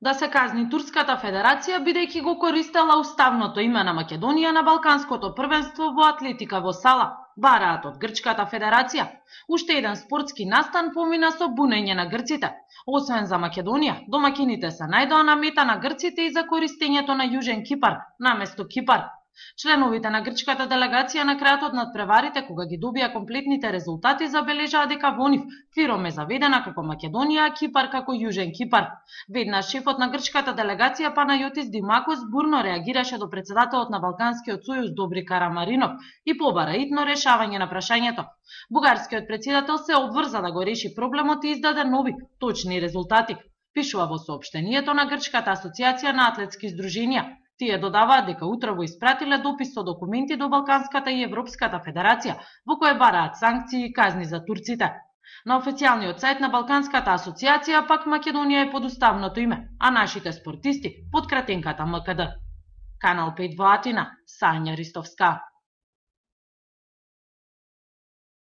да се казни Турската федерација бидејќи го користела уставното име на Македонија на Балканското првенство во атлетика во сала, бараат од Грчката федерација. Уште еден спортски настан помина со бунење на грците. Освен за Македонија, домакините се најдоа на мета на грците и за користењето на Јужен Кипар наместо Кипар. Членовите на грчката делегација на крајот од надпреварите, кога ги добија комплетните резултати, забележаа дека во нив Фиром е заведена како Македонија, а Кипар како Јужен Кипар. Веднаш шефот на грчката делегација Панајотис Димакос бурно реагираше до председателот на Балканскиот сојуз Добри Карамаринов и побара итно решавање на прашањето. Бугарскиот председател се обврза да го реши проблемот и издаде нови, точни резултати, пишува во соопштението на Грчката асоциација на атлетски здруженија. Тие додаваат дека утрово испратиле допис со документи до Балканската и Европската федерација, во кој бараат санкции и казни за турците. На официјалниот сајт на Балканската асоциација пак Македонија е под уставното име, а нашите спортисти под кратенката МКД. Канал 5 во Атина, Сања Ристовска.